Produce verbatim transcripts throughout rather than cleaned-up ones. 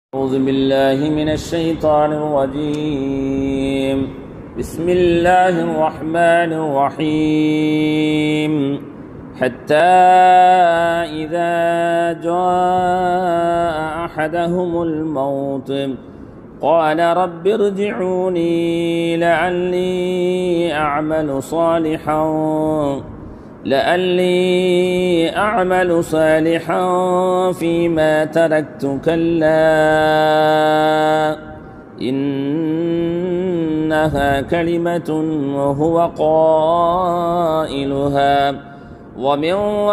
أعوذ بالله من الشيطان الرجيم. بسم الله الرحمن الرحيم. حتى إذا جاء أحدهم الموت قال رب ارجعوني لعلي أعمل صالحا لعلي أعمل صالحا فيما تركت كلا إنها كلمة وهو قائلها ومن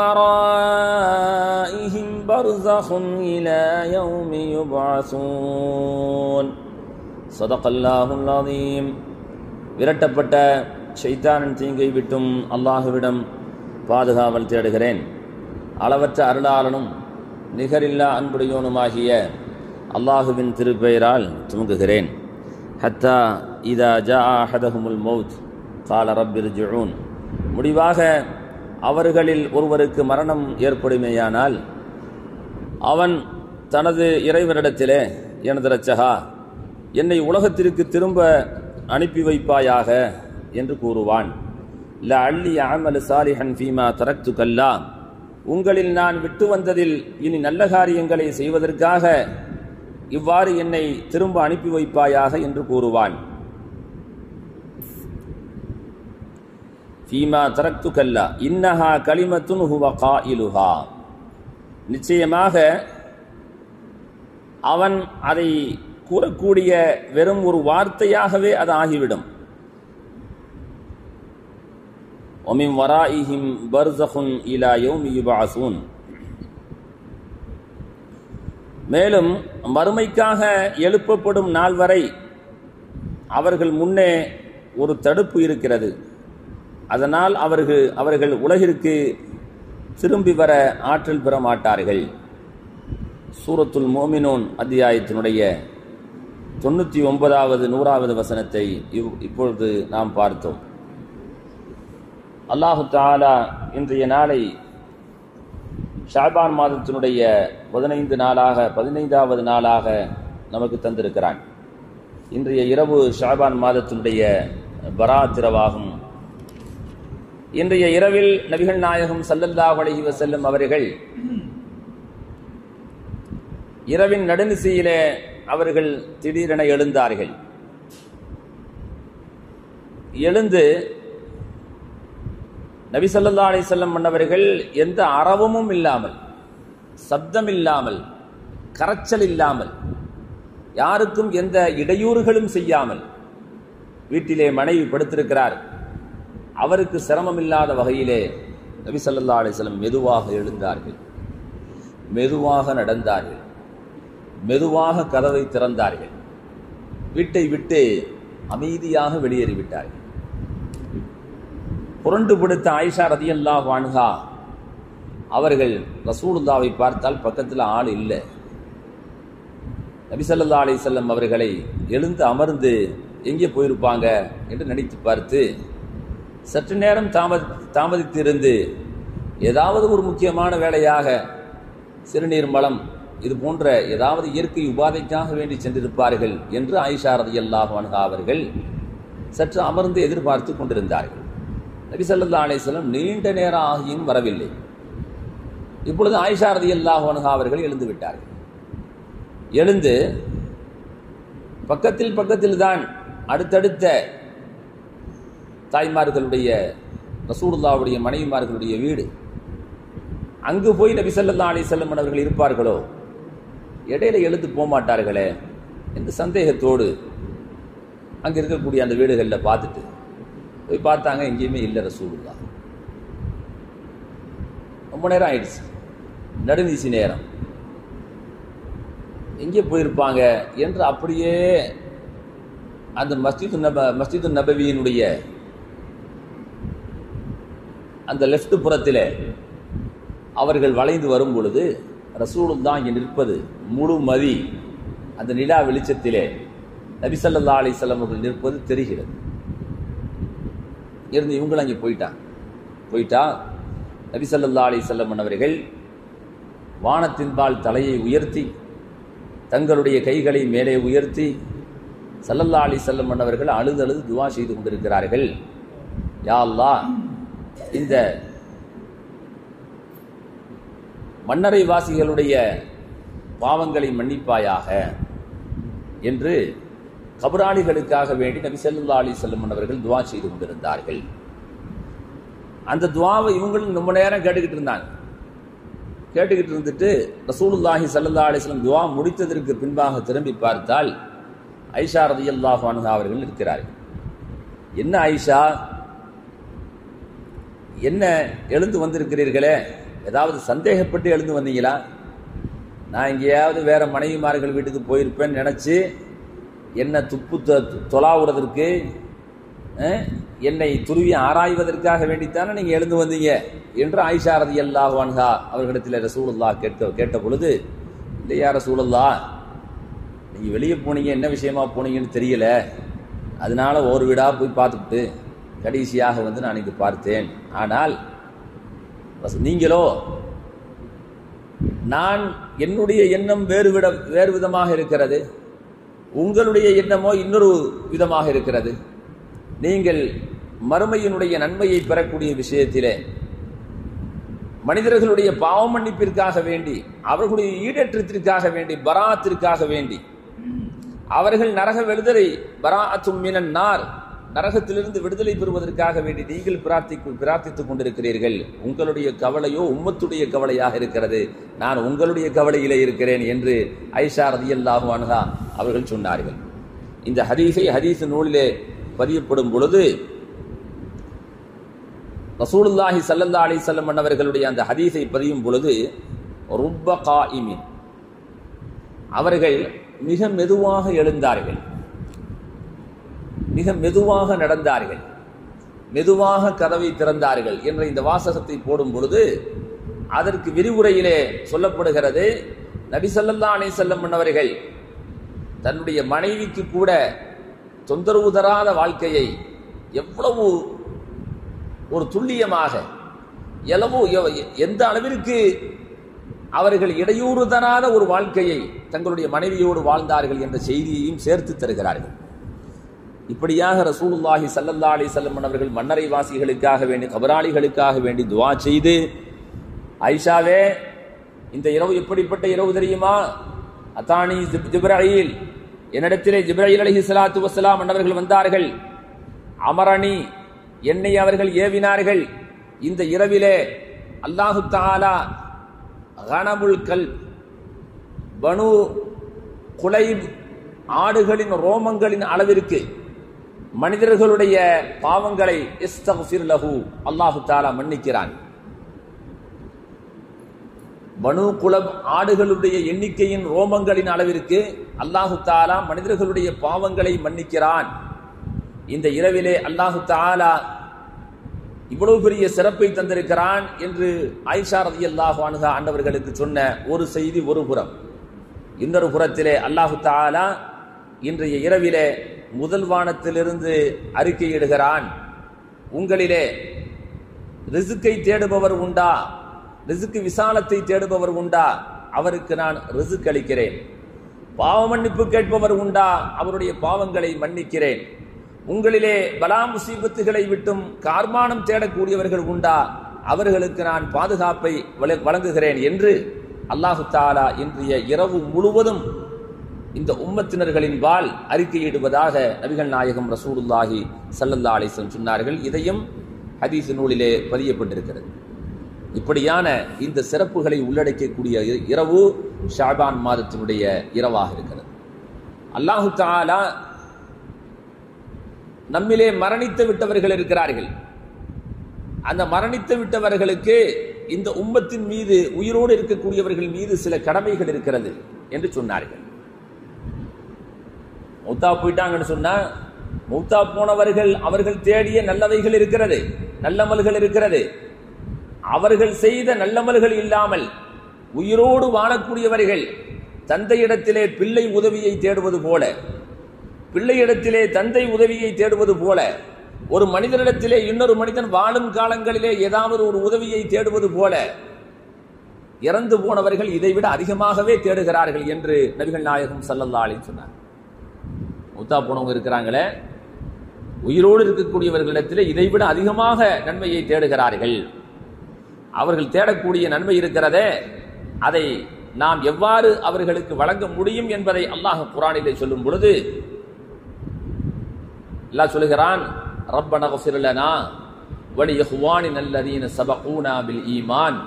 ورائهم برزخ إلى يوم يبعثون. صدق الله العظيم. விரட்டப்பட்ட ஷைத்தானின் தீங்கை விட்டும் அல்லாஹுவிடம் பாதுகாவல் தேடுகிறேன். அளவற்ற அருளாளனும் நிகரில்லா அன்புடையோனுமாகிய அல்லாஹுவின் திருப்பெயரால் துவங்குகிறேன். ஹத்தா இதா ஜா அஹதஹுமுல் மௌத் கால ரப்பிர்ஜிஊன். முடிவாக அவர்களில் ஒருவருக்கு மரணம் ஏற்படுமேயானால் அவன் தனது இறைவனிடத்திலே, எனது இரட்சகா, என்னை உலகத்திற்கு திரும்ப அனுப்பி வைப்பாயாக என்று கூறுவான். லஅல்லி அஅமலு சாலிஹன் ஃபீமா தரக்து கல்லா. உங்களில் நான் விட்டு வந்ததில் இனி நல்ல காரியங்களை செய்வதற்காக இவ்வாறு என்னை திரும்ப அனுப்பி வைப்பாயாக என்று கூறுவான். ஃபீமா தரக்து கல்லா இன்னஹா கலிமத்துன் ஹுவ காயிலுஹா. நிச்சயமாக அவன் அதை கூறக்கூடிய வெறும் ஒரு வார்த்தையாகவே அது ஆகிவிடும். وَمِنْ وَرَائِهِمْ بَرْزَخٌ إِلَى يَوْمِ يُبْعَثُونَ. மேலும் மறுமைக்காக எழுப்பப்படும் நாள் வரை அவர்கள் முன்னே ஒரு தடுப்பு இருக்கிறது. அதனால் அவர்கள் அவர்கள் உலகிற்கு திரும்பி வர ஆற்றல் பெற மாட்டார்கள். சூரத்துல் மோமினூன் அத்தியாயத்தினுடைய தொண்ணூற்றி ஒன்பதாவது நூறாவது வசனத்தை இப்பொழுது நாம் பார்த்தோம். அல்லாஹு தஆலா இன்றைய நாளை ஷாபான் மாதத்தினுடைய பதினைந்து நாளாக பதினைந்தாவது நாளாக நமக்கு தந்திருக்கிறான். இன்றைய இரவு ஷாபான் மாதத்தினுடைய பராத் இரவாகும். இன்றைய இரவில் நபிகள் நாயகம் ஸல்லல்லாஹு அலைஹி வஸல்லம் அவர்கள் இரவின் நடுநிசையிலே அவர்கள் திடீரென எழுந்தார்கள். எழுந்து நபி ஸல்லல்லாஹு அலைஹி வஸல்லம் மன்னவர்கள் எந்த அரவமும் இல்லாமல், சப்தம் இல்லாமல், கரைச்சல் இல்லாமல், யாருக்கும் எந்த இடையூறுகளும் செய்யாமல் வீட்டிலே மனைவி படுத்திருக்கிறார். அவருக்கு சிரமம் இல்லாத வகையிலே நபி ஸல்லல்லாஹு அலைஹி வஸல்லம் மெதுவாக எழுந்தார்கள், மெதுவாக நடந்தார்கள், மெதுவாக கதவை திறந்தார்கள், வீட்டை விட்டு அமைதியாக வெளியேறிவிட்டார்கள். புரண்டு பிடித்த ஆயிஷா ரதியல்லாஹு அன்ஹா அவர்கள் ரசூலுல்லாவை பார்த்தால் பக்கத்தில் ஆள் இல்லை. நபி ஸல்லல்லாஹு அலைஹி வஸல்லம் அவர்களை எழுந்து அமர்ந்து எங்கே போயிருப்பாங்க என்று நினைத்து பார்த்து சற்று நேரம் தாமதி தாமதித்திருந்து ஏதாவது ஒரு முக்கியமான வேலையாக சிறுநீர் மலம் இது போன்ற ஏதாவது இயற்கை உபாதைக்காக வேண்டி சென்றிருப்பார்கள் என்று ஆயிஷா ரதியல்லாஹு அன்ஹா அவர்கள் சற்று அமர்ந்து எதிர்பார்த்து கொண்டிருந்தார்கள். நபி ஸல்லல்லாஹு அலைஹி வஸல்லம் நீண்ட நேரம் ஆகியும் வரவில்லை. இப்பொழுது ஆயிஷா ரதியல்லாஹு அன்ஹா அவர்கள் எழுந்து விட்டார்கள். எழுந்து பக்கத்தில் பக்கத்தில் தான் அடுத்தடுத்த தாய்மார்களுடைய ரசூலுல்லாஹ்வுடைய மனைவிமார்களுடைய வீடு. அங்கு போய் நபி ஸல்லல்லாஹு அலைஹி வஸல்லம் அவர்கள் இருப்பார்களோ, இடையில எழுந்து போக மாட்டார்களே என்று சந்தேகத்தோடு அங்கே இருக்கக்கூடிய அந்த வீடுகளில் பார்த்துட்டு போய் பார்த்தாங்க. எங்கேயுமே இல்லை ரசூலுல்லாஹ். ரொம்ப நேரம் ஆயிடுச்சு, நடுநீசி நேரம், எங்கே போயிருப்பாங்க என்று அப்படியே அந்த மஸ்ஜிது நப மஸ்ஜிது நபவியினுடைய அந்த லெஃப்ட் புறத்தில் அவர்கள் வளைந்து வரும் பொழுது ரசூலுல்லாஹ் இங்கே நிற்பது முழு மதி அந்த நிலா வெளிச்சத்திலே நபி ஸல்லல்லாஹு அலைஹி வஸல்லம் அவர்கள் நிற்பது தெரிகிறது. இருந்து இவங்களும் அங்கே போயிட்டாங்க. போயிட்டா நபி ஸல்லல்லாஹு அலைஹி வஸல்லம் அவர்கள் வானத்தின்பால் தலையை உயர்த்தி தங்களுடைய கைகளை மேலே உயர்த்தி ஸல்லல்லாஹு அலைஹி வஸல்லம் அவர்கள் அழுது அழுது துஆ செய்து கொண்டிருக்கிறார்கள். யா அல்லாஹ், இந்த மன்னரை வாசிகளுடைய பாவங்களை மன்னிப்பாயாக என்று கபராளிகளுக்காக வேண்டி நபி ஸல்லல்லாஹு அலைஹி வஸல்லம் அவர்கள் துஆ செய்து கொண்டிருந்தார்கள். அந்த துஆவை இவங்களும் ரொம்ப நேரம் கேட்டுக்கிட்டு இருந்தாங்க. கேட்டுக்கிட்டு இருந்துட்டு ரசூலுல்லாஹி ஸல்லல்லாஹு அலைஹி வஸல்லம் துஆ முடித்ததற்கு பின்பாக திரும்பி பார்த்தால் ஆயிஷா ரலியல்லாஹு அன்ஹா அவர்கள் இருக்கிறார்கள். என்ன ஆயிஷா, என்ன எழுந்து வந்திருக்கிறீர்களே, ஏதாவது சந்தேகப்பட்டு எழுந்து வந்தீங்களா? நான் எங்கேயாவது வேற மனைவிமார்கள் வீட்டுக்கு போயிருப்பேன்னு நினைச்சு என்ன துப்பு தொலாவுறதற்கு, என்னை துருவி ஆராய்வதற்காக வேண்டித்தானே நீங்க எழுந்து வந்தீங்க என்று ஆயிஷா ரலியல்லாஹு அன்ஹா அவர்களிடத்தில் ரசூலுல்லாஹ் கேட்க கேட்ட பொழுது, இல்லையா ரசூலுல்லாஹ், நீங்க வெளியே போனீங்க, என்ன விஷயமா போனீங்கன்னு தெரியல, அதனால ஒரு வீடா போய் பார்த்துட்டு கடைசியாக வந்து நான் இங்கு பார்த்தேன். ஆனால் நீங்களோ, நான் என்னுடைய எண்ணம் வேறு விட வேறு விதமாக இருக்கிறது, உங்களுடைய எண்ணமோ இன்னொரு விதமாக இருக்கிறது. நீங்கள் மறுமையினுடைய நன்மையை பெறக்கூடிய விஷயத்திலே மனிதர்களுடைய பாவ மன்னிப்பிற்காக வேண்டி, அவர்களுடைய ஈடேற்றத்திற்காக வேண்டி, பராத்திற்காக வேண்டி, அவர்கள் நரக விடுதலை பராஅத்தும் மினன் நார், நரகத்திலிருந்து விடுதலை பெறுவதற்காக வேண்டி நீங்கள் பிரார்த்திக்கு பிரார்த்தித்துக் கொண்டிருக்கிறீர்கள். உங்களுடைய கவலையோ உம்மத்துடைய கவலையாக இருக்கிறது, நான் உங்களுடைய கவலையிலே இருக்கிறேன் என்று ஆயிஷா ரலியல்லாஹு அன்ஹா அவர்கள் சொன்னார்கள். இந்த ஹதீஸை ஹதீஸ் நூலிலே பதியப்படும் பொழுது ரசூலுல்லாஹி ஸல்லல்லாஹு அலைஹி வஸல்லம் அவர்களுடைய அந்த ஹதீஸை பதியும் பொழுது ருப்ப காயிமின், அவர்கள் மிக மெதுவாக எழுந்தார்கள், மிக மெதுவாக நடந்தார்கள், மெதுவாக கதவை திறந்தார்கள் என்ற இந்த வாசகத்தை போடும் பொழுது அதற்கு விரிவுரையிலே சொல்லப்படுகிறது, நபி ஸல்லல்லாஹு அலைஹி வஸல்லம் அவர்கள் தன்னுடைய மனைவிக்கு கூட தொந்தரவு தராத வாழ்க்கையை எவ்வளவு ஒரு துல்லியமாக, எவ்வளவு எந்த அளவிற்கு அவர்கள் இடையூறு தராத ஒரு வாழ்க்கையை தங்களுடைய மனைவியோடு வாழ்ந்தார்கள் என்ற செய்தியையும் சேர்த்து தருகிறார்கள். இப்படியாக ரசூலுல்லாஹி ஸல்லல்லாஹு அலைஹி வஸல்லம் அவர்கள் மன்னரை வாசிகளுக்காக வேண்டி, கபராளிகளுக்காக வேண்டி துஆ செய்து, ஆயிஷாவே, இந்த இரவு எப்படிப்பட்ட இரவு தெரியுமா? அத்தானி ஜிப்ரீல், என்னிடத்திலே ஜிப்ரீல் அலைஹிஸ்ஸலாத்து வஸ்ஸலாம் அவர்கள் வந்தார்கள், அமரணி, என்னை அவர்கள் ஏவினார்கள், இந்த இரவிலே அல்லாஹு தஆலா கனமுல் கல், பனு குலைப் ஆடுகளின் ரோமங்களின் அளவிற்கு மனிதர்களுடைய பாவங்களை இஸ்தக்ஃபிர் லஹு, அல்லாஹு தஆலா மன்னிக்கிறான். பனு குலப் ஆடுகளுடைய எண்ணிக்கையின் ரோமங்களின் அளவிற்கு அல்லாஹு தஆலா மனிதர்களுடைய பாவங்களை மன்னிக்கிறான். இந்த இரவிலே அல்லாஹு தஆலா இவ்வளவு பெரிய சிறப்பை தந்திருக்கிறான் என்று ஆயிஷா ரலியல்லாஹு அன்ஹா ஆண்டவர்களுக்கு சொன்ன ஒரு செய்தி ஒரு புறம். இன்னொரு புறத்திலே அல்லாஹு தஆலா இன்றைய இரவிலே முதல் வானத்திலிருந்து அறிக்கையிடுகிறான், உங்களிலே ரிசுக்கை தேடுபவர் உண்டா, ரிசுக்கு விசாலத்தை தேடுபவர் உண்டா, அவருக்கு நான் ரிசுக் அளிக்கிறேன். பாவ மன்னிப்பு கேட்பவர் உண்டா, அவருடைய பாவங்களை மன்னிக்கிறேன். உங்களிலே பலா முசீபத்துகளை விட்டும் கார்மானம் தேடக்கூடியவர்கள் உண்டா, அவர்களுக்கு நான் பாதுகாப்பை வழங்குகிறேன் என்று அல்லாஹு தஆலா இன்றைய இரவு முழுவதும் இந்த உம்மத்தினர்களின் பால் அறிக்கையிடுவதாக நபிகள் நாயகம் ரசூலுல்லாஹி ஸல்லல்லாஹு அலைஹி வஸல்லம் சொன்னார்கள். இதையும் ஹதீஸ் நூலிலே பதியப்பட்டிருக்கிறது. இப்படியான இந்த சிறப்புகளை உள்ளடக்கக்கூடிய இரவு ஷாபான் மாதத்தினுடைய இரவாக இருக்கிறது. அல்லாஹு தஆலா நம்மிலே மரணித்து விட்டவர்கள் இருக்கிறார்கள், அந்த மரணித்து விட்டவர்களுக்கு இந்த உம்மத்தின் மீது, உயிரோடு இருக்கக்கூடியவர்கள் மீது சில கடமைகள் இருக்கிறது என்று சொன்னார்கள். மௌத்தா போயிட்டாங்கன்னு சொன்னா, மௌத்தா போனவர்கள் அவர்கள் தேடிய நல்லவைகள் இருக்கிறது, நல்லமல்கள் இருக்கிறது. அவர்கள் செய்த நல்லமல்கள் இல்லாமல் உயிரோடு வாழக்கூடியவர்கள் தந்தையிடத்திலே பிள்ளை உதவியை தேடுவது போல, பிள்ளையிடத்திலே தந்தை உதவியை தேடுவது போல, ஒரு மனிதனிடத்திலே இன்னொரு மனிதன் வாழும் காலங்களிலே ஏதாவது ஒரு உதவியை தேடுவது போல இறந்து போனவர்கள் இதைவிட அதிகமாகவே தேடுகிறார்கள் என்று நபிகள் நாயகம் ஸல்லல்லாஹு அலைஹி சொன்னார். மூத்தா போனவங்க இருக்கிறாங்களே, உயிரோடு இருக்கக்கூடியவர்களிடத்தில் இதைவிட அதிகமாக நன்மையை தேடுகிறார்கள். அவர்கள் தேடக்கூடிய நன்மை இருக்கிறதே, அதை நாம் எவ்வாறு அவர்களுக்கு வழங்க முடியும் என்பதை அல்லாஹ் குர்ஆனிலே சொல்லும் பொழுது அல்லாஹ் சொல்கிறான், ரப்பனா ஃபிர் லனா வ லி இஹ்வானினா அல்லதீன சபகூனா பில் ஈமான்.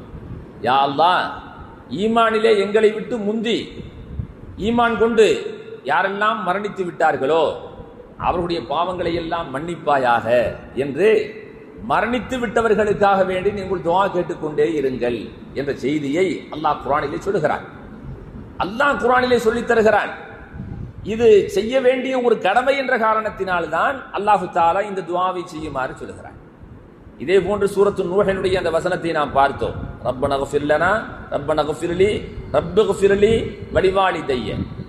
யா அல்லாஹ், ஈமானிலே எங்களை விட்டு முந்தி ஈமான் கொண்டு யாரெல்லாம் மரணித்து விட்டார்களோ அவர்களுடைய பாவங்களை எல்லாம் மன்னிப்பாயாக என்று மரணித்து விட்டவர்களுக்காக வேண்டி நீங்கள் துஆ கேட்டுக்கொண்டே இருங்கள் என்ற செய்தியை அல்லாஹ் குர்ஆனிலே சொல்லுகிறான். அல்லாஹ் குர்ஆனிலே சொல்லித் தருகிறான். இது செய்ய வேண்டிய ஒரு கடமை என்ற காரணத்தினால்தான் அல்லாஹு தஆலா இந்த துஆவை செய்யுமாறு சொல்லுகிறான். இதே போன்று சூரத்து நூஹினுடைய அந்த வசனத்தை நாம் பார்த்தோம். ரப்பனா ஃபிர் லனா ரப்பனா ஃபிர்லி ரப்பிக்ஃபிர்லி வலிவாலிதைய.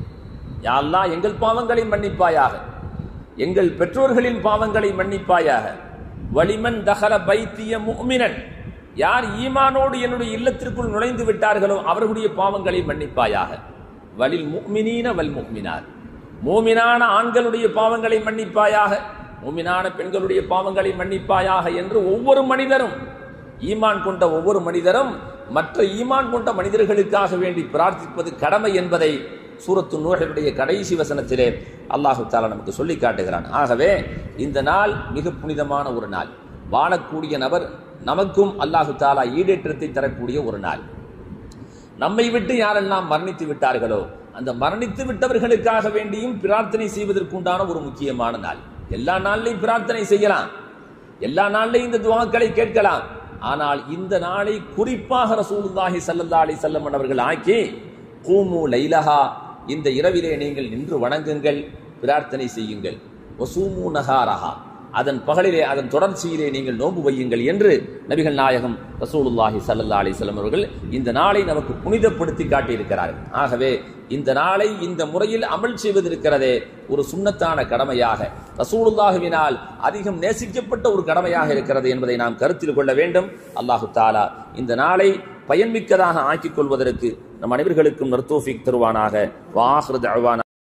யா அல்லாஹ், எங்கள் பாவங்களை மன்னிப்பாயாக, எங்கள் பெற்றோர்களின் பாவங்களை மன்னிப்பாயாக. வலிமன் தஹல பைத்திய முஃமினன், யார் ஈமானோடு என்னுடைய இல்லத்திற்குள் நுழைந்து விட்டார்களோ அவர்களுடைய பாவங்களை மன்னிப்பாயாக. வலில் முஃமினீன வல் முஃமினாத், மூமினான ஆண்களுடைய பாவங்களை மன்னிப்பாயாக, மூமினான பெண்களுடைய பாவங்களை மன்னிப்பாயாக என்று ஒவ்வொரு மனிதரும், ஈமான் கொண்ட ஒவ்வொரு மனிதரும் மற்ற ஈமான் கொண்ட மனிதர்களுக்காக வேண்டி பிரார்த்திப்பது கடமை என்பதை சூரத்து நூஹினுடைய கடைசி வசனத்திலே அல்லாஹு தஆலா நமக்கு சொல்லி காட்டுகிறான். ஆகவே இந்த நாள் மிக புனிதமான ஒரு நாள். வாழக்கூடிய நபர் நமக்கும் அல்லாஹு தஆலா ஈடேற்றத்தை தரக்கூடிய ஒரு நாள். நம்மை விட்டு யாரெல்லாம் மரணித்து விட்டார்களோ அந்த மரணித்து விட்டவர்களுக்காக வேண்டியும் பிரார்த்தனை செய்வதற்குண்டான ஒரு முக்கியமான நாள். எல்லா நாளிலையும் பிரார்த்தனை செய்யலாம், எல்லா நாளிலையும் இந்த துஆக்களை கேட்கலாம். ஆனால் இந்த நாளை குறிப்பாக ரசூலுல்லாஹி ஸல்லல்லாஹு அலைஹி வஸல்லம் அவர்கள் ஆக்கி கூமு லைலஹா, இந்த இரவிலே நீங்கள் நின்று வணங்குங்கள், பிரார்த்தனை செய்யுங்கள். வசூமு நஹாரஹா, அதன் பகலிலே அதன் தொடர்ச்சியிலே நீங்கள் நோன்பு வையுங்கள் என்று நபிகள் நாயகம் ரசூலுல்லாஹி ஸல்லல்லாஹு அலைஹி வஸல்லம் அவர்கள் இந்த நாளை நமக்கு புனிதப்படுத்தி காட்டியிருக்கிறார்கள். ஆகவே இந்த நாளை இந்த முறையில் அமல் செய்வதற்கிறதே ஒரு சுன்னத்தான கடமையாக, ரசூலுல்லாஹுவினால் அதிகம் நேசிக்கப்பட்ட ஒரு கடமையாக இருக்கிறது என்பதை நாம் கருத்தில் கொள்ள வேண்டும். அல்லாஹு தஆலா இந்த நாளை பயன்மிக்கதாக ஆக்கிக் கொள்வதற்கு நம் அனைவர்களுக்கும் நர்தோஃபிக் தருவானாக. வ ஆகிரு தஅவானா